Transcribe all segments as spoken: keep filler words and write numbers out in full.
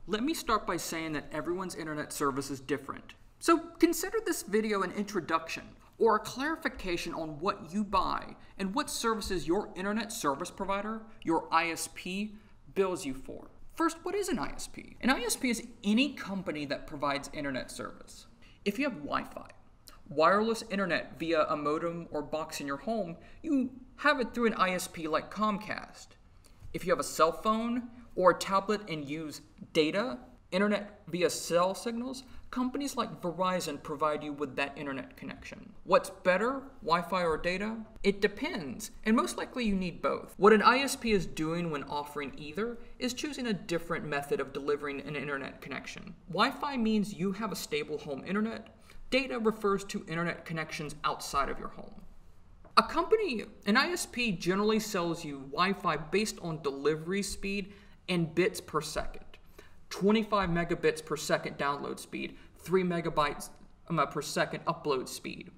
Let me start by saying that everyone's internet service is different. So consider this video an introduction or a clarification on what you buy and what services your internet service provider, your I S P, bills you for. First, what is an I S P? An I S P is any company that provides internet service. If you have Wi-Fi, wireless internet via a modem or box in your home, you have it through an I S P like Comcast. If you have a cell phone or a tablet and use data, internet via cell signals, companies like Verizon provide you with that internet connection. What's better, Wi-Fi or data? It depends, and most likely you need both. What an I S P is doing when offering either is choosing a different method of delivering an internet connection. Wi-Fi means you have a stable home internet. Data refers to internet connections outside of your home. A company, an I S P, generally sells you Wi-Fi based on delivery speed and bits per second. twenty-five megabits per second download speed, three megabytes per second upload speed.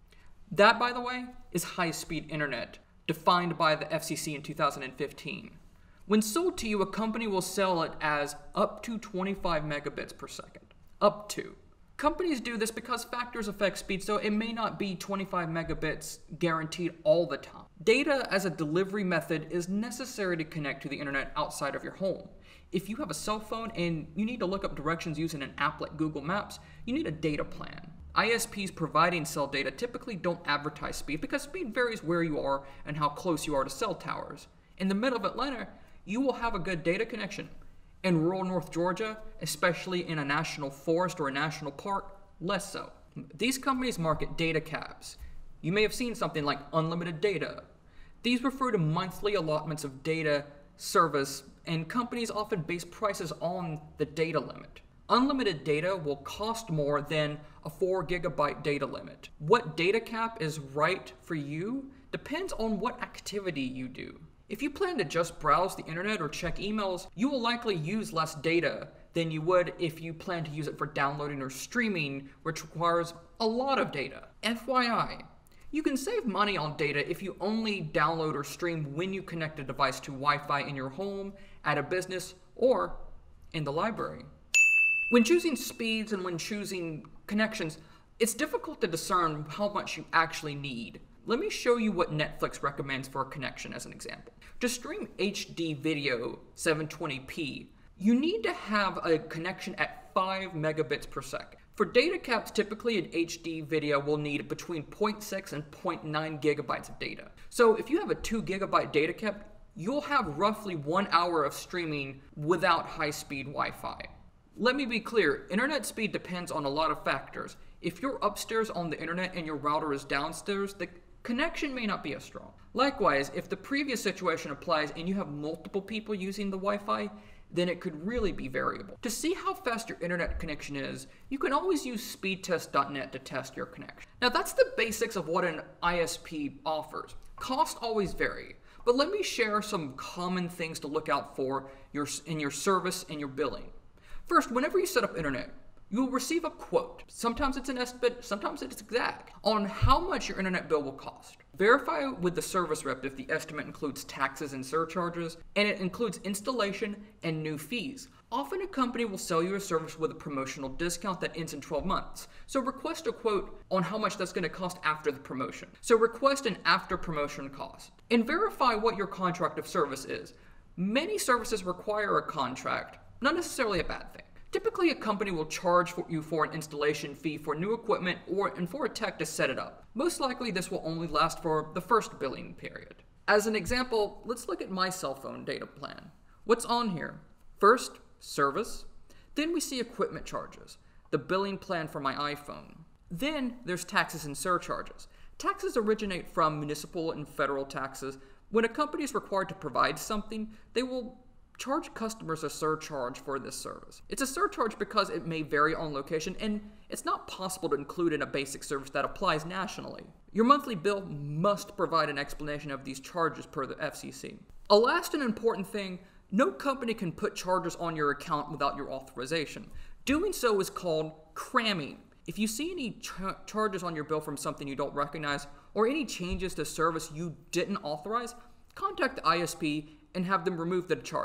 That, by the way, is high-speed internet, defined by the F C C in two thousand fifteen. When sold to you, a company will sell it as up to twenty-five megabits per second. Up to. Companies do this because factors affect speed, so it may not be twenty-five megabits guaranteed all the time. Data as a delivery method is necessary to connect to the internet outside of your home. If you have a cell phone and you need to look up directions using an app like Google Maps, you need a data plan. I S Ps providing cell data typically don't advertise speed because speed varies where you are and how close you are to cell towers. In the middle of Atlanta, you will have a good data connection. In rural North Georgia, especially in a national forest or a national park, less so. These companies market data caps. You may have seen something like unlimited data. These refer to monthly allotments of data service, and companies often base prices on the data limit. Unlimited data will cost more than a four gigabyte data limit. What data cap is right for you depends on what activity you do. If you plan to just browse the internet or check emails, you will likely use less data than you would if you plan to use it for downloading or streaming, which requires a lot of data. F Y I, you can save money on data if you only download or stream when you connect a device to Wi-Fi in your home, at a business, or in the library. When choosing speeds and when choosing connections, it's difficult to discern how much you actually need. Let me show you what Netflix recommends for a connection as an example. To stream H D video seven twenty p, you need to have a connection at five megabits per second. For data caps, typically an H D video will need between zero point six and zero point nine gigabytes of data. So if you have a two gigabyte data cap, you'll have roughly one hour of streaming without high-speed Wi-Fi. Let me be clear, internet speed depends on a lot of factors. If you're upstairs on the internet and your router is downstairs, the connection may not be as strong. Likewise, if the previous situation applies and you have multiple people using the Wi-Fi, then it could really be variable. To see how fast your internet connection is, you can always use speedtest dot net to test your connection. Now that's the basics of what an I S P offers. Costs always vary, but let me share some common things to look out for your, in your service and your billing. First, whenever you set up internet, you will receive a quote. Sometimes it's an estimate, sometimes it's exact, on how much your internet bill will cost. Verify with the service rep if the estimate includes taxes and surcharges, and it includes installation and new fees. Often a company will sell you a service with a promotional discount that ends in twelve months. So request a quote on how much that's going to cost after the promotion. So request an after promotion cost. And verify what your contract of service is. Many services require a contract, not necessarily a bad thing. Typically, a company will charge for you for an installation fee for new equipment or and for a tech to set it up. Most likely, this will only last for the first billing period. As an example, let's look at my cell phone data plan. What's on here? First, service. Then we see equipment charges, the billing plan for my iPhone. Then there's taxes and surcharges. Taxes originate from municipal and federal taxes. When a company is required to provide something, they will charge customers a surcharge for this service. It's a surcharge because it may vary on location and it's not possible to include in a basic service that applies nationally. Your monthly bill must provide an explanation of these charges per the F C C. A last and important thing, no company can put charges on your account without your authorization. Doing so is called cramming. If you see any ch charges on your bill from something you don't recognize or any changes to service you didn't authorize, contact the I S P and have them remove the charge.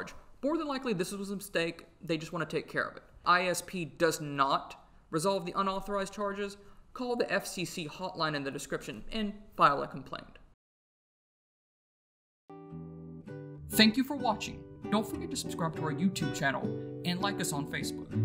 more than likely this was a mistake. They just want to take care of it. I S P does not resolve the unauthorized charges. Call the F C C hotline in the description and file a complaint. Thank you for watching. Don't forget to subscribe to our YouTube channel and like us on Facebook.